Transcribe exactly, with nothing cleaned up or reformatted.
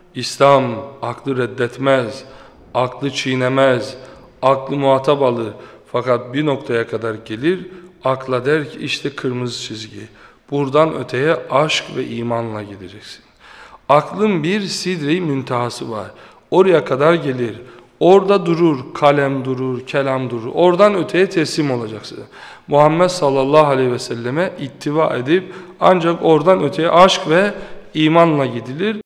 İslam aklı reddetmez, aklı çiğnemez, aklı muhatap alır. Fakat bir noktaya kadar gelir, akla der ki işte kırmızı çizgi. Buradan öteye aşk ve imanla gideceksin. Aklın bir sidre-i müntehası var. Oraya kadar gelir. Orada durur, kalem durur, kelam durur. Oradan öteye teslim olacaksın. Muhammed sallallahu aleyhi ve selleme ittiva edip ancak oradan öteye aşk ve imanla gidilir.